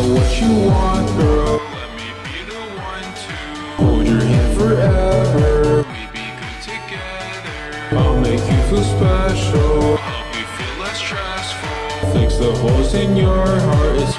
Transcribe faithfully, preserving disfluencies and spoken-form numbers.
what you want, girl. Let me be the one to hold your hand forever. We be good together. I'll make you feel special. Help you feel less stressful. Fix the holes in your heart. It's